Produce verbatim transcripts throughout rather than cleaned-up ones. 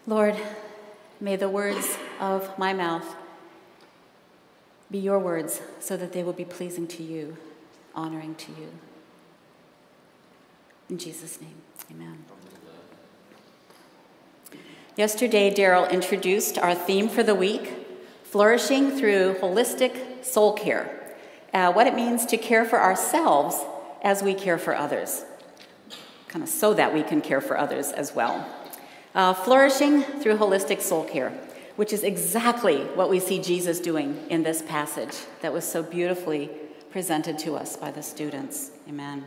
Lord, may the words of my mouth be your words so that they will be pleasing to you, honoring to you. In Jesus' name, amen. Yesterday, Daryl introduced our theme for the week, Flourishing Through Holistic Soul Care, uh, what it means to care for ourselves as we care for others, kind of so that we can care for others as well. Uh, flourishing through holistic soul care, which is exactly what we see Jesus doing in this passage that was so beautifully presented to us by the students. Amen.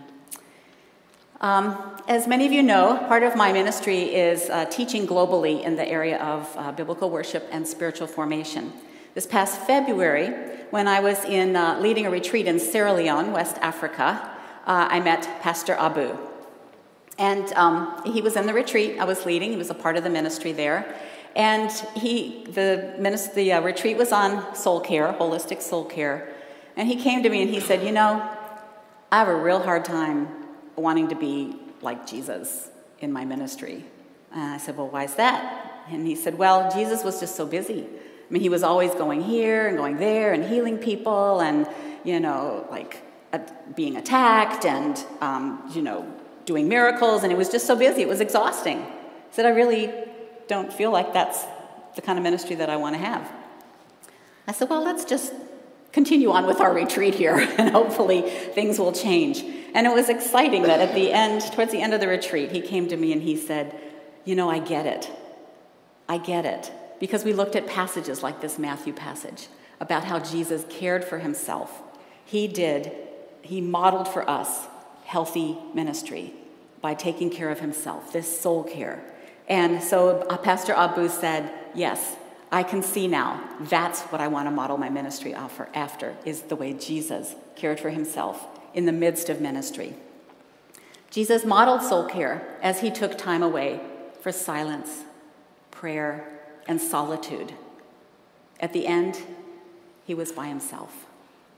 Um, as many of you know, part of my ministry is uh, teaching globally in the area of uh, biblical worship and spiritual formation. This past February, when I was in uh, leading a retreat in Sierra Leone, West Africa, uh, I met Pastor Abu. And um, he was in the retreat I was leading. He was a part of the ministry there. And he, the, ministry, the uh, retreat was on soul care, holistic soul care. And he came to me and he said, you know, I have a real hard time wanting to be like Jesus in my ministry. And I said, well, why is that? And he said, well, Jesus was just so busy. I mean, he was always going here and going there and healing people and, you know, like uh, being attacked and, um, you know, doing miracles. And it was just so busy. It was exhausting. I said, I really don't feel like that's the kind of ministry that I want to have. I said, well, let's just continue on with our retreat here, and hopefully things will change. And it was exciting that at the end, towards the end of the retreat, he came to me and he said, you know, I get it. I get it. Because we looked at passages like this Matthew passage about how Jesus cared for himself. He did, he modeled for us healthy ministry by taking care of himself, this soul care. And so uh, Pastor Abu said, yes, I can see now that's what I want to model my ministry offer after, is the way Jesus cared for himself in the midst of ministry. Jesus modeled soul care as he took time away for silence, prayer, and solitude. At the end, he was by himself.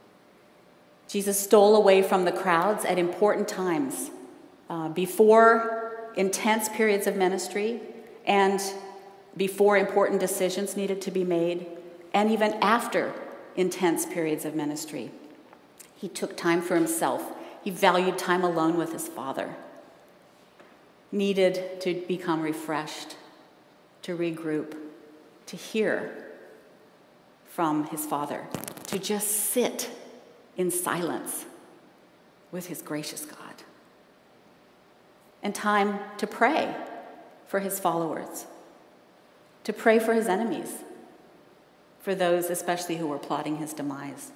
Jesus stole away from the crowds at important times, uh, before intense periods of ministry and before important decisions needed to be made, and even after intense periods of ministry. He took time for himself. He valued time alone with his Father. Needed to become refreshed, to regroup, to hear from his Father, to just sit in silence with his gracious God. And time to pray for his followers, to pray for his enemies, for those especially who were plotting his demise.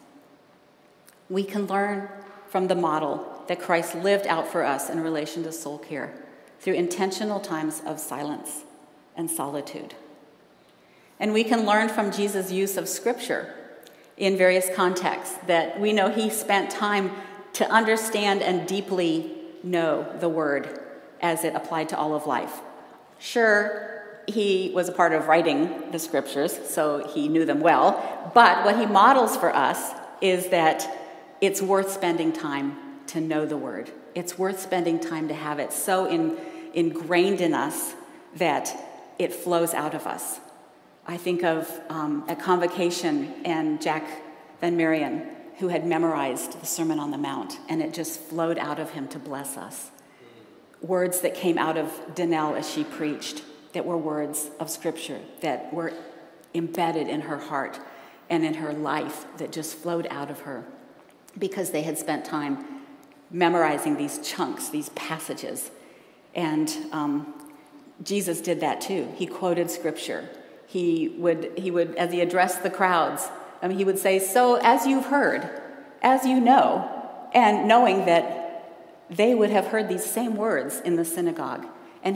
We can learn from the model that Christ lived out for us in relation to soul care through intentional times of silence and solitude. And we can learn from Jesus' use of Scripture in various contexts that we know he spent time to understand and deeply know the Word as it applied to all of life. Sure, he was a part of writing the Scriptures, so he knew them well, but what he models for us is that it's worth spending time to know the Word. It's worth spending time to have it so in, ingrained in us that it flows out of us. I think of um, at Convocation and Jack Van Marion, who had memorized the Sermon on the Mount, and it just flowed out of him to bless us. Words that came out of Danelle as she preached, that were words of Scripture, that were embedded in her heart and in her life, that just flowed out of her because they had spent time memorizing these chunks, these passages. And um, Jesus did that too. He quoted Scripture. He would, he would, as he addressed the crowds, I mean, he would say, so as you've heard, as you know, and knowing that they would have heard these same words in the synagogue. And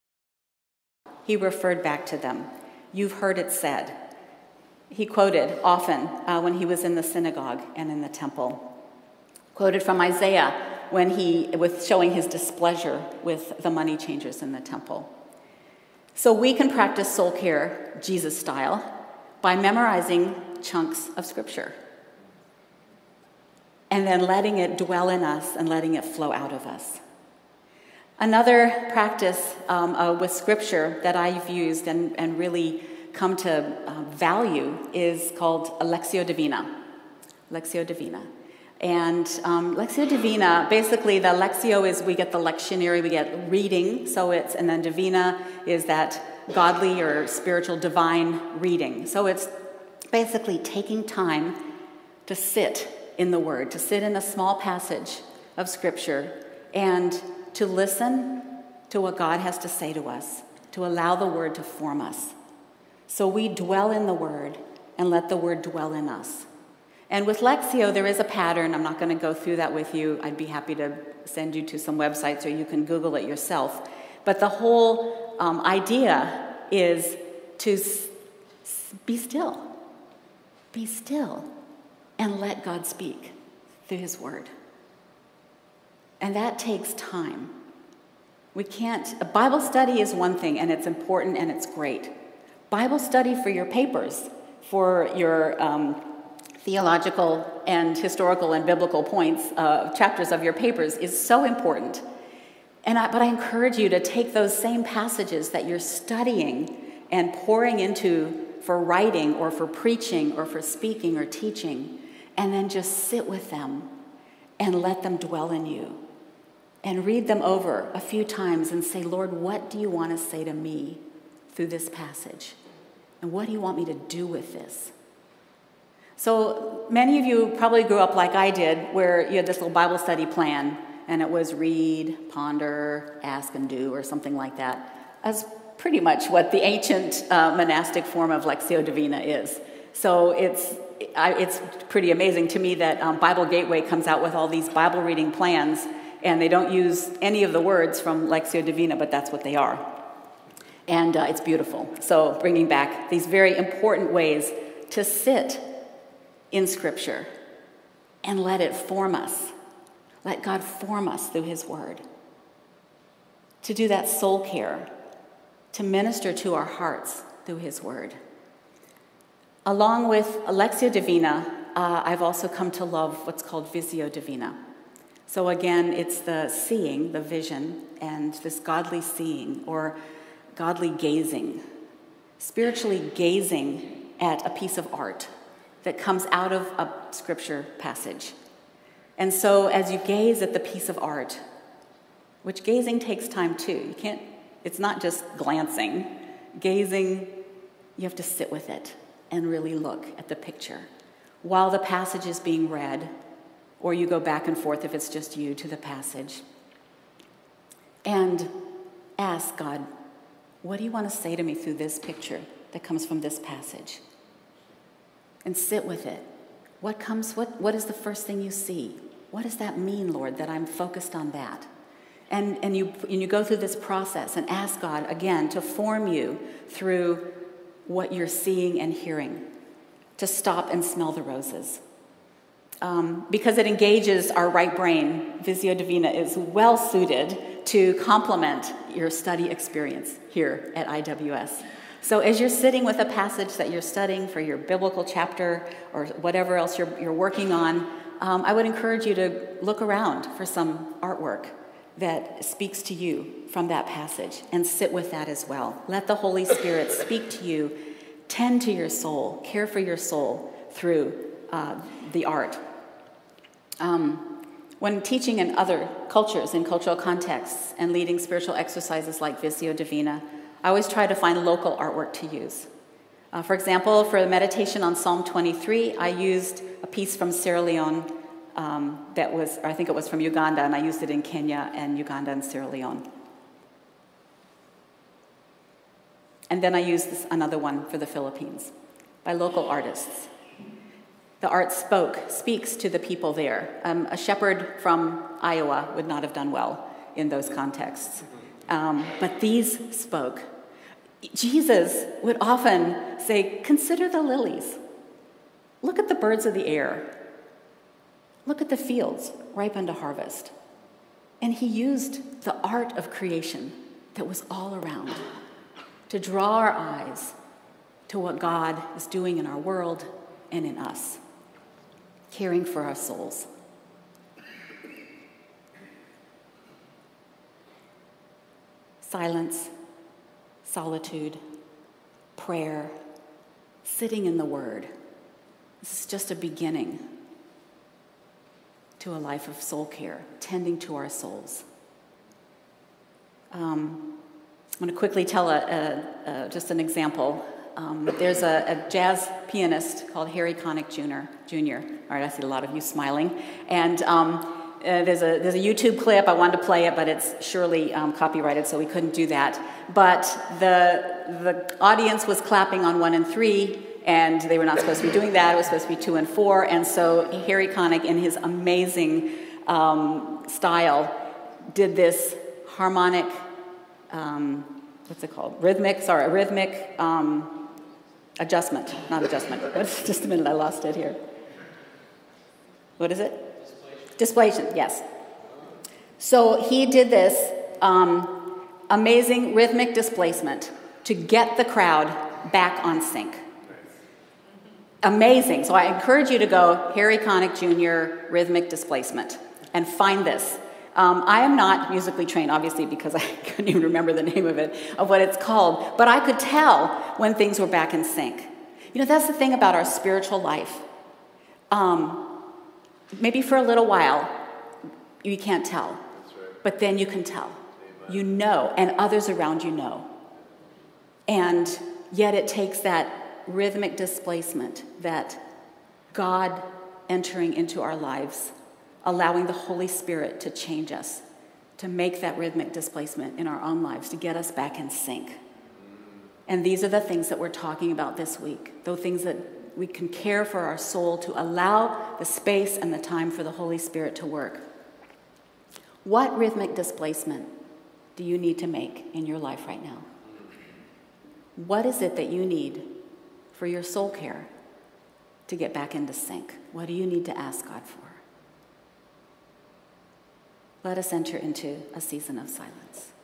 he referred back to them. You've heard it said. He quoted often uh, when he was in the synagogue and in the temple. Quoted from Isaiah when he was showing his displeasure with the money changers in the temple. So we can practice soul care Jesus style by memorizing chunks of Scripture and then letting it dwell in us and letting it flow out of us. Another practice um, uh, with Scripture that I've used and, and really come to uh, value is called Lectio Divina. Lectio Divina. And um, Lectio Divina, basically the Lectio is we get the lectionary, we get reading, so it's, and then Divina is that godly or spiritual divine reading. So it's basically taking time to sit in the Word, to sit in a small passage of Scripture and to listen to what God has to say to us, to allow the Word to form us. So we dwell in the Word and let the Word dwell in us. And with Lectio, there is a pattern. I'm not going to go through that with you. I'd be happy to send you to some websites or you can Google it yourself. But the whole um, idea is to s- s- be still. Be still and let God speak through His Word. And that takes time. We can't, a Bible study is one thing, and it's important and it's great. Bible study for your papers, for your um, theological and historical and biblical points, uh, chapters of your papers is so important. And I, but I encourage you to take those same passages that you're studying and pouring into for writing or for preaching or for speaking or teaching, and then just sit with them and let them dwell in you. And read them over a few times and say, Lord, what do you want to say to me through this passage? And what do you want me to do with this? So many of you probably grew up like I did, where you had this little Bible study plan, and it was read, ponder, ask, and do, or something like that. That's pretty much what the ancient uh, monastic form of Lectio Divina is. So it's I, it's pretty amazing to me that um, Bible Gateway comes out with all these Bible reading plans, and they don't use any of the words from Lectio Divina, but that's what they are. And uh, it's beautiful. So bringing back these very important ways to sit in Scripture and let it form us. Let God form us through His Word. To do that soul care, to minister to our hearts through His Word. Along with Lectio Divina, uh, I've also come to love what's called Visio Divina. So again, it's the seeing, the vision, and this godly seeing or godly gazing, spiritually gazing at a piece of art that comes out of a Scripture passage. And so as you gaze at the piece of art, which gazing takes time too, you can't, it's not just glancing. Gazing, you have to sit with it and really look at the picture while the passage is being read, or you go back and forth if it's just you to the passage. And ask God, what do you want to say to me through this picture that comes from this passage? And sit with it. What comes, what, what is the first thing you see? What does that mean, Lord, that I'm focused on that? And, and, you, and you go through this process and ask God, again, to form you through what you're seeing and hearing, to stop and smell the roses. Um, because it engages our right brain, Visio Divina is well suited to complement your study experience here at I W S. So as you're sitting with a passage that you're studying for your biblical chapter or whatever else you're, you're working on, um, I would encourage you to look around for some artwork that speaks to you from that passage and sit with that as well. Let the Holy Spirit speak to you, tend to your soul, care for your soul through uh, the art. Um, when teaching in other cultures, in cultural contexts, and leading spiritual exercises like Visio Divina, I always try to find local artwork to use. Uh, for example, for the meditation on Psalm twenty-three, I used a piece from Sierra Leone um, that was, or I think it was from Uganda, and I used it in Kenya and Uganda and Sierra Leone. And then I used this, another one for the Philippines by local artists. The art spoke, speaks to the people there. Um, a shepherd from Iowa would not have done well in those contexts. Um, but these spoke. Jesus would often say, consider the lilies. Look at the birds of the air. Look at the fields ripe unto harvest. And he used the art of creation that was all around to draw our eyes to what God is doing in our world and in us, caring for our souls. silence, solitude, prayer, sitting in the Word. This is just a beginning to a life of soul care, tending to our souls. Um, I'm going to quickly tell a, a, a, just an example. Um, there's a, a jazz pianist called Harry Connick Junior Junior All right, I see a lot of you smiling. And um, uh, there's a there's a YouTube clip. I wanted to play it, but it's surely um, copyrighted, so we couldn't do that. But the the audience was clapping on one and three, and they were not supposed to be doing that. It was supposed to be two and four. And so Harry Connick, in his amazing um, style, did this harmonic, um, what's it called? Rhythmic, sorry, rhythmic um, adjustment, not adjustment. Just a minute, I lost it here. What is it? Displacement. Displacement, yes. So he did this um, amazing rhythmic displacement to get the crowd back on sync. Amazing. So I encourage you to go Harry Connick Junior rhythmic displacement and find this. Um, I am not musically trained, obviously, because I couldn't even remember the name of it, of what it's called, but I could tell when things were back in sync. You know, that's the thing about our spiritual life. Um, maybe for a little while, you can't tell, but then you can tell. You know, and others around you know. And yet it takes that rhythmic displacement, that God entering into our lives, allowing the Holy Spirit to change us, to make that rhythmic displacement in our own lives, to get us back in sync. And these are the things that we're talking about this week, those things that we can care for our soul, to allow the space and the time for the Holy Spirit to work. What rhythmic displacement do you need to make in your life right now? What is it that you need for your soul care to get back into sync? What do you need to ask God for? Let us enter into a season of silence.